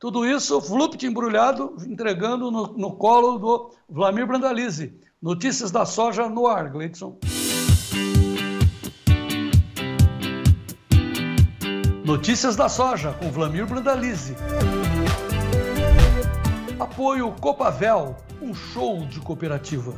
Tudo isso, flupt embrulhado, entregando no colo do Wlamir Brandalize. Notícias da soja no ar, Gleidson. Notícias da soja, com Wlamir Brandalize. Apoio Copavel, um show de cooperativa.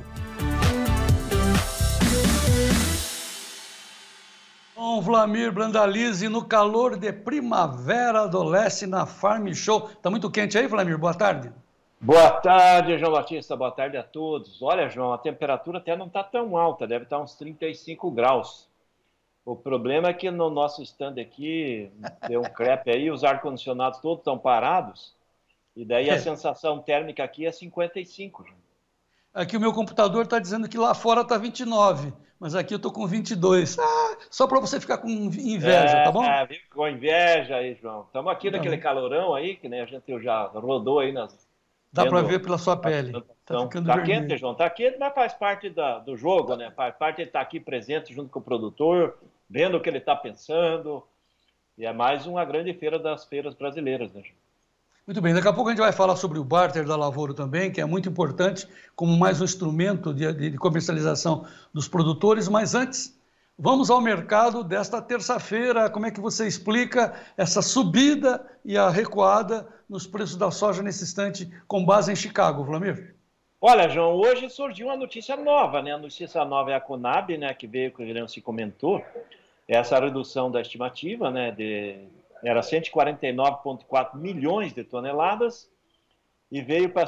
Com Wlamir Brandalize no calor de primavera do Leste na Farm Show. Tá muito quente aí, Wlamir? Boa tarde. Boa tarde, João Batista. Boa tarde a todos. Olha, João, a temperatura até não está tão alta, deve estar uns 35 graus. O problema é que no nosso stand aqui, deu um crepe aí, os ar-condicionados todos estão parados, e daí a sensação térmica aqui é 55. João. Aqui o meu computador está dizendo que lá fora está 29, mas aqui eu estou com 22. Só para você ficar com inveja, tá bom? Viu? Com inveja aí, João. Estamos aqui naquele calorão aí, que nem a gente já rodou aí nas... Dá para ver pela sua pele. Tá ficando vermelho. Quente, João. Tá quente, mas faz parte do jogo, né? Faz parte de estar aqui presente junto com o produtor, vendo o que ele está pensando. E é mais uma grande feira das feiras brasileiras, né, João? Muito bem, daqui a pouco a gente vai falar sobre o barter da lavoura também, que é muito importante como mais um instrumento de comercialização dos produtores, mas antes, vamos ao mercado desta terça-feira. Como é que você explica essa subida e a recuada nos preços da soja nesse instante, com base em Chicago, Wlamir? Olha, João, hoje surgiu uma notícia nova, né? A notícia nova é a Conab, né, que veio, que o Guilherme se comentou, essa redução da estimativa, né, era 149,4 milhões de toneladas e veio para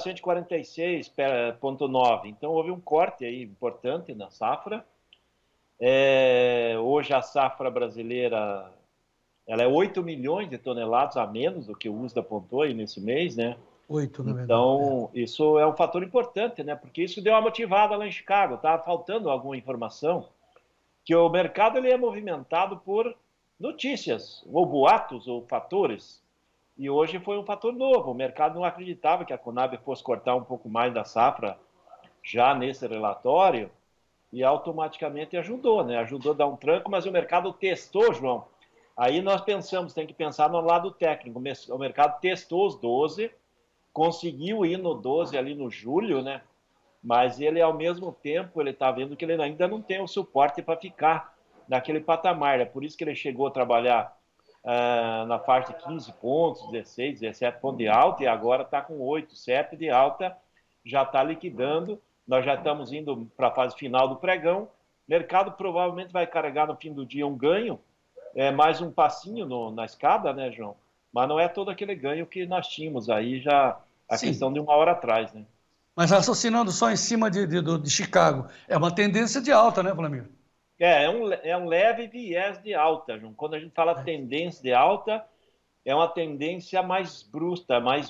146,9. Então, houve um corte aí importante na safra. Hoje a safra brasileira ela é 8 milhões de toneladas a menos do que o USDA apontou aí nesse mês, né? 8, na verdade. Então, isso é um fator importante, né? Porque isso deu uma motivada lá em Chicago. Estava faltando alguma informação que o mercado ele é movimentado por notícias, ou boatos, ou fatores. E hoje foi um fator novo. O mercado não acreditava que a Conab fosse cortar um pouco mais da safra já nesse relatório e automaticamente ajudou, né? Ajudou a dar um tranco, mas o mercado testou, João. Aí nós pensamos, tem que pensar no lado técnico. O mercado testou os 12, conseguiu ir no 12 ali no julho, né? Mas ele, ao mesmo tempo, ele está vendo que ele ainda não tem o suporte para ficar naquele patamar. É por isso que ele chegou a trabalhar na faixa de 15 pontos, 16, 17 pontos de alta, e agora está com 8, 7 de alta, já está liquidando. Nós já estamos indo para a fase final do pregão. O mercado provavelmente vai carregar no fim do dia um ganho, mais um passinho na escada, né, João? Mas não é todo aquele ganho que nós tínhamos aí já, a questão de uma hora atrás, né? Mas raciocinando só em cima de Chicago, é uma tendência de alta, né, Wlamir? É um leve viés de alta, João. Quando a gente fala tendência de alta, é uma tendência mais brusca, mais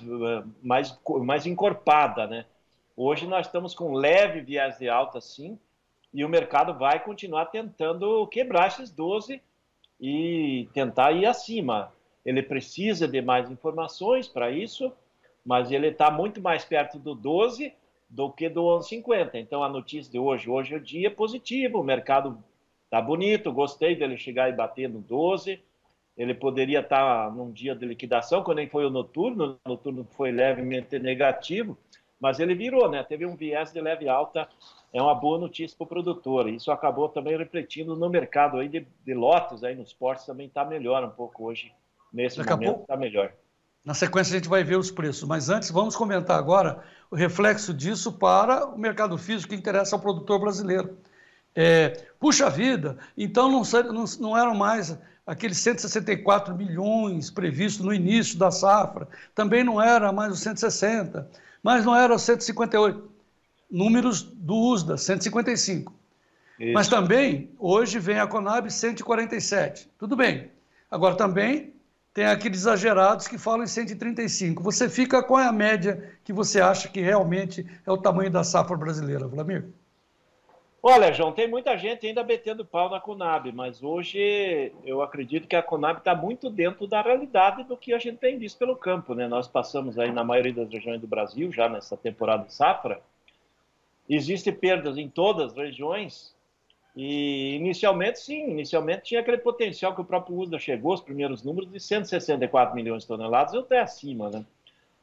encorpada, né? Hoje nós estamos com leve viés de alta, sim, e o mercado vai continuar tentando quebrar esses 12 e tentar ir acima. Ele precisa de mais informações para isso, mas ele está muito mais perto do 12 do que do 11,50. Então, a notícia de hoje é o dia positivo, o mercado está bonito, gostei dele chegar e bater no 12. Ele poderia estar num dia de liquidação, quando nem foi o noturno foi levemente negativo, mas ele virou, né? Teve um viés de leve alta, é uma boa notícia para o produtor. Isso acabou também refletindo no mercado aí de lotes, aí nos portos também está melhor um pouco hoje, nesse momento está melhor. Na sequência a gente vai ver os preços, mas antes vamos comentar agora o reflexo disso para o mercado físico que interessa ao produtor brasileiro. Puxa vida, então não eram mais aqueles 164 milhões previstos no início da safra, também não era mais os 160, mas não era os 158, números do USDA, 155. Isso. Mas também, hoje vem a Conab 147, tudo bem. Agora também tem aqueles exagerados que falam em 135. Você fica, qual é a média que você acha que realmente é o tamanho da safra brasileira, Wlamir? Olha, João, tem muita gente ainda metendo pau na Conab, mas hoje eu acredito que a Conab está muito dentro da realidade do que a gente tem visto pelo campo, né? Nós passamos aí na maioria das regiões do Brasil, já nessa temporada de safra. Existem perdas em todas as regiões e inicialmente, sim, tinha aquele potencial que o próprio USDA chegou, os primeiros números, de 164 milhões de toneladas, ou até acima, né?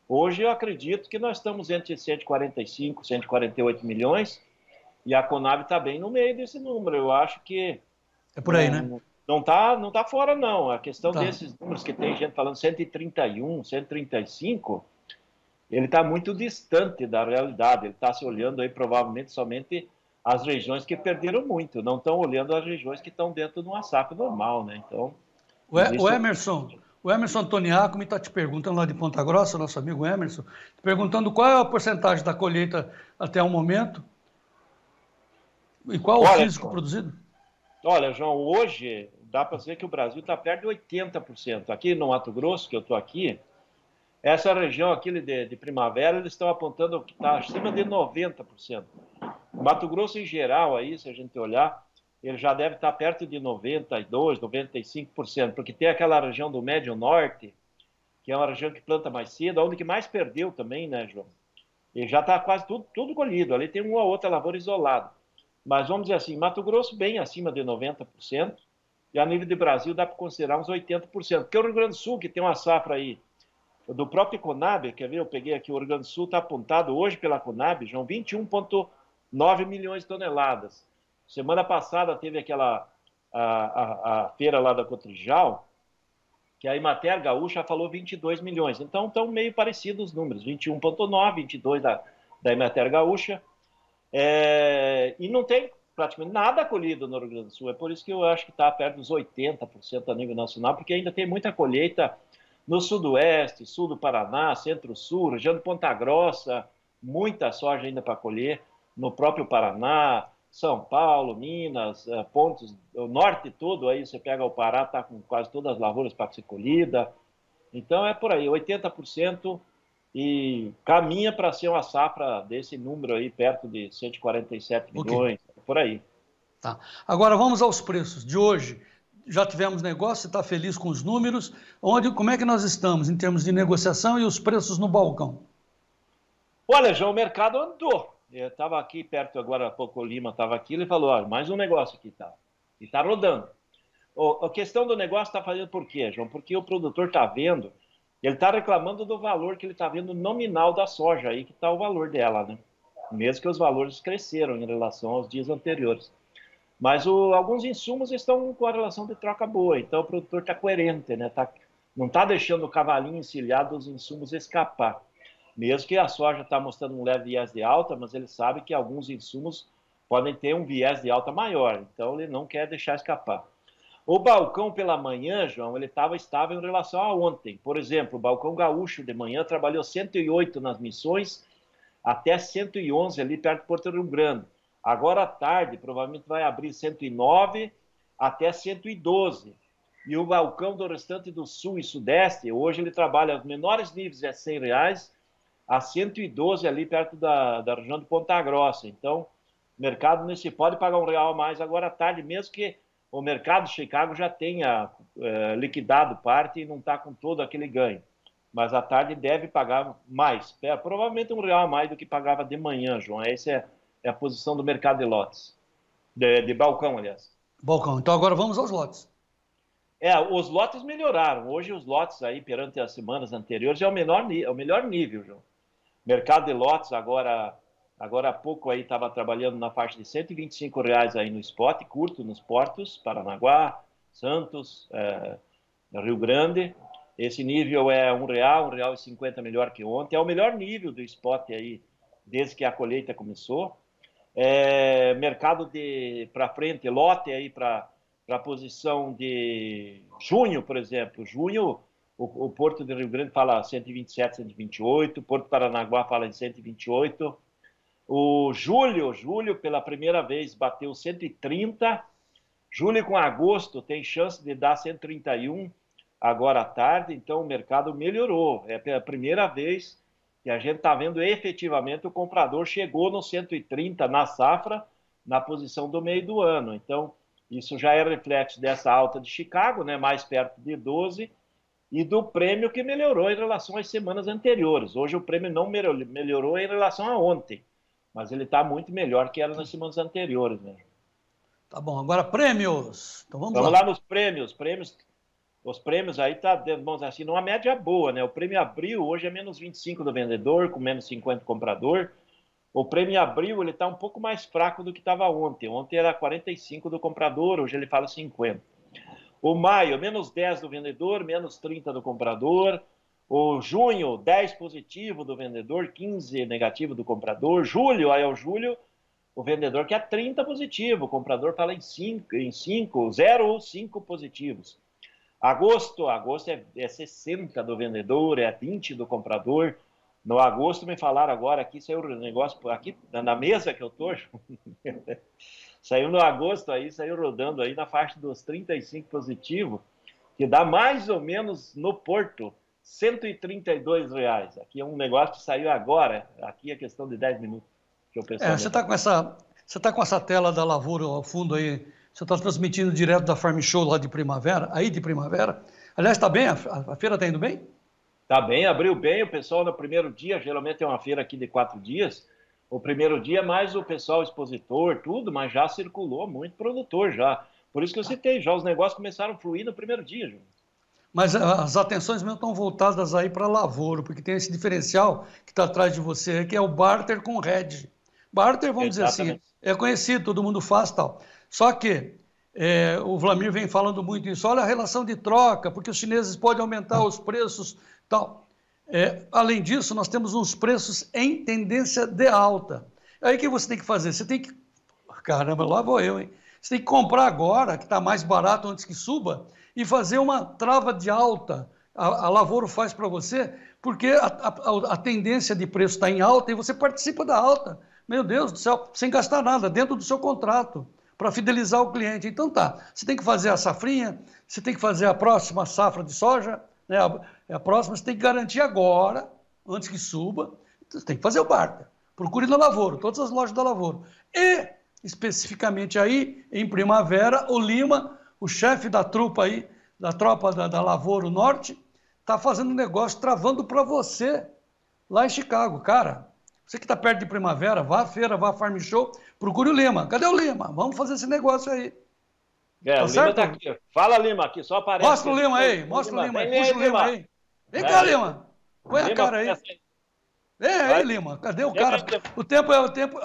Hoje eu acredito que nós estamos entre 145, 148 milhões e a Conab está bem no meio desse número. Eu acho que É por aí, né? não tá fora, não. A questão desses números que tem gente falando 131, 135, ele está muito distante da realidade. Ele está se olhando aí provavelmente somente as regiões que perderam muito, não estão olhando as regiões que estão dentro de uma safra normal, né? Então, o Emerson Antoniaco me está te perguntando lá de Ponta Grossa, nosso amigo Emerson, perguntando qual é a porcentagem da colheita até o momento e qual o físico produzido. Olha, João, hoje dá para dizer que o Brasil está perto de 80%. Aqui no Mato Grosso, que eu estou aqui, essa região aqui de primavera, eles estão apontando que está acima de 90%. O Mato Grosso, em geral, aí, se a gente olhar, ele já deve estar perto de 92%, 95%, porque tem aquela região do Médio Norte, que é uma região que planta mais cedo, onde que mais perdeu também, né, João? E já está quase tudo colhido. Ali tem uma ou outra lavoura isolada. Mas vamos dizer assim, Mato Grosso bem acima de 90%, e a nível de Brasil dá para considerar uns 80%. Porque o Rio Grande do Sul, que tem uma safra aí do próprio Conab, quer ver? Eu peguei aqui, o Rio Grande do Sul está apontado hoje pela Conab, João, 21,9 milhões de toneladas. Semana passada teve aquela a feira lá da Cotrijal, que a Emater Gaúcha falou 22 milhões. Então estão meio parecidos os números, 21,9, 22 da Emater Gaúcha. E não tem praticamente nada colhido no Rio Grande do Sul. É por isso que eu acho que está perto dos 80% a nível nacional, porque ainda tem muita colheita no sudoeste, sul do Paraná, centro-sul, região de Ponta Grossa, muita soja ainda para colher, no próprio Paraná, São Paulo, Minas, pontos, o norte todo, aí você pega o Pará, está com quase todas as lavouras para ser colhida. Então é por aí, 80%, e caminha para ser uma safra desse número aí, perto de 147 milhões, por aí. Tá. Agora vamos aos preços de hoje. Já tivemos negócio, você está feliz com os números? Como é que nós estamos em termos de negociação e os preços no balcão? Olha, João, o mercado andou. Eu estava aqui perto agora, há pouco o Lima estava aqui, ele falou, olha, mais um negócio aqui, tá? E está rodando. A questão do negócio está fazendo por quê, João? Porque o produtor está vendo, ele está reclamando do valor que ele está vendo nominal da soja, aí que está o valor dela, né? Mesmo que os valores cresceram em relação aos dias anteriores. Mas alguns insumos estão com a relação de troca boa, então o produtor está coerente, né? Não está deixando o cavalinho encilhado dos insumos escapar. Mesmo que a soja está mostrando um leve viés de alta, mas ele sabe que alguns insumos podem ter um viés de alta maior, então ele não quer deixar escapar. O balcão pela manhã, João, ele estava estável em relação a ontem. Por exemplo, o balcão gaúcho de manhã trabalhou 108 nas Missões, até 111 ali perto de Porto Rio Grande. Agora à tarde, provavelmente vai abrir 109 até 112. E o balcão do restante do Sul e Sudeste, hoje ele trabalha os menores níveis, é R$100, a 112 ali perto da região de Ponta Grossa. Então, o mercado nesse pode pagar R$1 a mais agora à tarde, mesmo que o mercado de Chicago já tenha liquidado parte e não está com todo aquele ganho. Mas à tarde deve pagar mais, provavelmente R$1 a mais do que pagava de manhã, João. Essa é a posição do mercado de lotes, de balcão, aliás. Balcão. Então agora vamos aos lotes. Os lotes melhoraram. Hoje os lotes aí, perante as semanas anteriores, é o melhor nível, João. Mercado de lotes, agora há pouco aí estava trabalhando na faixa de R$125 aí no spot, curto, nos portos, Paranaguá, Santos, Rio Grande. Esse nível é R$1, R$1,50 melhor que ontem. É o melhor nível do spot aí, desde que a colheita começou. Mercado para frente, lote aí para a posição de junho, por exemplo. Junho, o Porto de Rio Grande fala 127, 128, Porto Paranaguá fala em 128. O julho, pela primeira vez, bateu 130. Julho com agosto tem chance de dar 131 agora à tarde, então o mercado melhorou. É pela primeira vez que a gente está vendo efetivamente o comprador chegou no 130 na safra, na posição do meio do ano. Então, isso já é reflexo dessa alta de Chicago, né, mais perto de 12, e do prêmio que melhorou em relação às semanas anteriores. Hoje o prêmio não melhorou em relação a ontem, mas ele está muito melhor que era nas semanas anteriores, né? Tá bom, agora prêmios. Então vamos lá nos prêmios. Prêmios os prêmios aí tá, vamos dizer assim, numa média boa, né? O prêmio Abril hoje é menos 25 do vendedor, com menos 50 do comprador. O prêmio Abril ele está um pouco mais fraco do que estava ontem. Ontem era 45 do comprador, hoje ele fala 50. O maio, menos 10 do vendedor, menos 30 do comprador. O junho, 10 positivo do vendedor, 15 negativo do comprador. Julho, aí é o julho, o vendedor quer 30 positivo, o comprador fala em 5, 0 ou 5 positivos. Agosto é 60 do vendedor, é 20 do comprador. No agosto me falaram agora, aqui saiu o negócio, aqui na mesa que eu tô, saiu no agosto aí, saiu rodando aí na faixa dos 35 positivo, que dá mais ou menos no Porto, R$ 132. Aqui é um negócio que saiu agora, aqui é questão de 10 minutos. Que o pessoal você está com essa tela da lavoura ao fundo aí, você está transmitindo direto da Farm Show lá de Primavera, aí de Primavera. Aliás, está bem? A feira está indo bem? Tá bem, abriu bem, o pessoal no primeiro dia, geralmente é uma feira aqui de 4 dias, o primeiro dia mais o pessoal expositor, tudo, mas já circulou muito produtor já. Por isso que eu citei, já os negócios começaram a fluir no primeiro dia, João. Mas as atenções mesmo estão voltadas aí para lavoura, porque tem esse diferencial que está atrás de você, que é o barter com hedge. Barter, vamos dizer assim, é conhecido, todo mundo faz tal. Só que o Wlamir vem falando muito isso, olha a relação de troca, porque os chineses podem aumentar os preços tal. Além disso, nós temos uns preços em tendência de alta. Aí o que você tem que fazer? Você tem que... Caramba, lá vou eu, hein? Você tem que comprar agora, que está mais barato antes que suba, e fazer uma trava de alta. A Lavoro faz para você, porque a tendência de preço está em alta e você participa da alta. Meu Deus do céu, sem gastar nada, dentro do seu contrato, para fidelizar o cliente. Então tá, você tem que fazer a safrinha, você tem que fazer a próxima safra de soja, né? A próxima você tem que garantir agora, antes que suba, você tem que fazer o barter. Procure na Lavoro, todas as lojas da Lavoro. E, especificamente aí, em Primavera, o Lima, o chefe da tropa aí, da tropa da Lavoro Norte, está fazendo negócio, travando para você, lá em Chicago. Cara, você que está perto de Primavera, vá à feira, vá à Farm Show, procure o Lima. Cadê o Lima? Vamos fazer esse negócio aí. Tá o Lima está aqui. Fala, Lima, aqui, só aparece. Mostra o Lima aí, mostra o Lima aí, puxa o Lima aí. Vem cá, Lima. Põe a cara aí. Vem aí, Lima. Cadê o cara? O tempo é o tempo.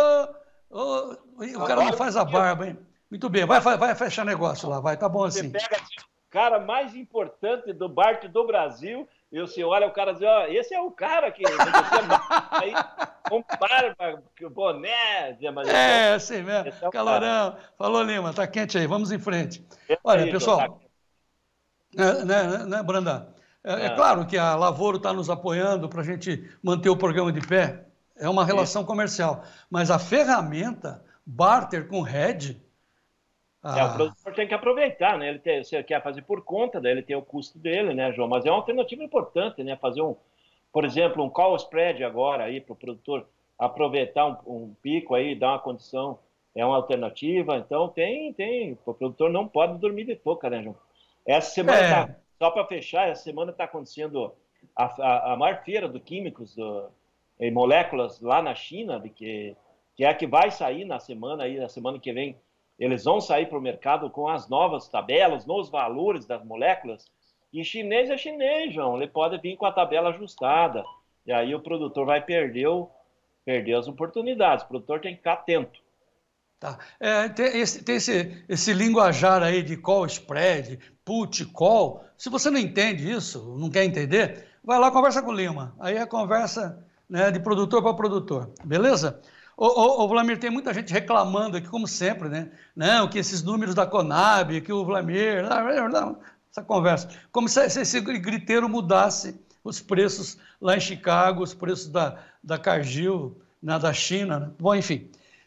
O cara não faz a barba, hein? Muito bem, vai fechar negócio lá, vai, tá bom assim. Você pega o cara mais importante do barter do Brasil e você olha o cara e diz, ó, esse é o cara que aí, com barba, boné... Assim mesmo, calorão. Falou, Lima, tá quente aí, vamos em frente. Olha, pessoal, né, Brandão? É claro que a Lavoro está nos apoiando para a gente manter o programa de pé, é uma relação comercial, mas a ferramenta barter com hedge... o produtor tem que aproveitar, né? Você quer fazer por conta, daí ele tem o custo dele, né, João? Mas é uma alternativa importante, né? Fazer por exemplo, um call spread agora aí para o produtor aproveitar um pico aí, dar uma condição, é uma alternativa. Então o produtor não pode dormir de touca, né, João? Essa semana, só para fechar, essa semana está acontecendo a maior feira de químicos em moléculas lá na China, que é a que vai sair na semana que vem. Eles vão sair para o mercado com as novas tabelas, nos valores das moléculas. E chinês é chinês, João. Ele pode vir com a tabela ajustada. E aí o produtor vai perder as oportunidades. O produtor tem que ficar atento. Tá. Tem esse linguajar aí de call spread, put, call. Se você não entende isso, não quer entender, vai lá, conversa com o Lima. Aí é conversa, né, de produtor para produtor. Beleza? Ô, Wlamir, tem muita gente reclamando aqui, como sempre, né? Não, que esses números da Conab, que o Wlamir... Não, essa conversa. Como se esse griteiro mudasse os preços lá em Chicago, os preços da Cargill, da China. Né? Bom, enfim.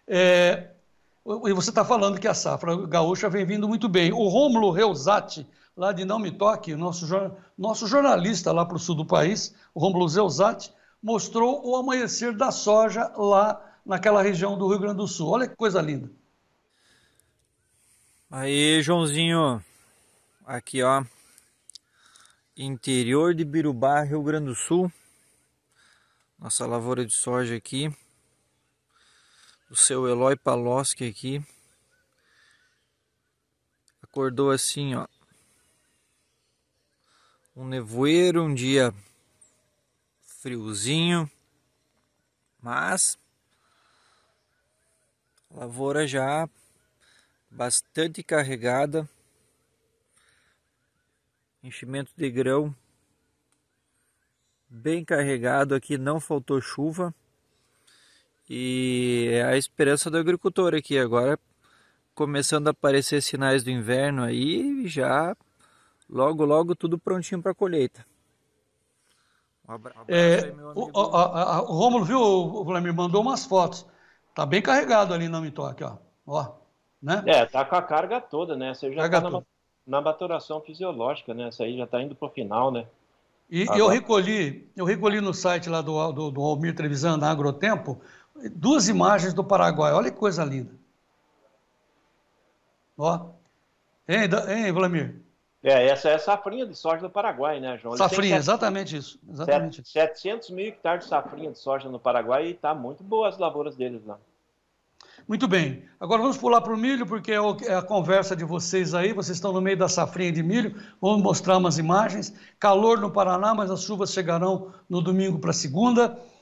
E você está falando que a safra gaúcha vem vindo muito bem. O Rômulo Reusati, lá de Não Me Toque, nosso jornalista lá para o sul do país, o Rômulo Reusati, mostrou o amanhecer da soja lá naquela região do Rio Grande do Sul. Olha que coisa linda. Aí, Joãozinho, aqui ó, interior de Birubá, Rio Grande do Sul, nossa lavoura de soja aqui, o seu Eloy Paloski aqui, acordou assim ó, um nevoeiro, um dia friozinho, mas a lavoura já bastante carregada, enchimento de grão bem carregado aqui, não faltou chuva e é a esperança do agricultor aqui agora, começando a aparecer sinais do inverno aí, já logo tudo prontinho para colheita. Um abraço aí, meu amigo. O Rômulo, viu, o Vladimir mandou umas fotos. Tá bem carregado ali na Mitoque, ó. Né? Tá com a carga toda, né? Você já tá na maturação fisiológica, né? Essa aí já tá indo pro final, né? E eu recolhi no site lá do Almir Trevisan, da Agrotempo, 2 imagens do Paraguai. Olha que coisa linda. Ó. Hein, Vladimir? Essa é a safrinha de soja do Paraguai, né, João? Safrinha, exatamente isso. 700 mil hectares de safrinha de soja no Paraguai e tá muito boas as lavouras deles lá. Muito bem. Agora vamos pular para o milho, porque é a conversa de vocês aí. Vocês estão no meio da safrinha de milho. Vamos mostrar umas imagens. Calor no Paraná, mas as chuvas chegarão no domingo para segunda.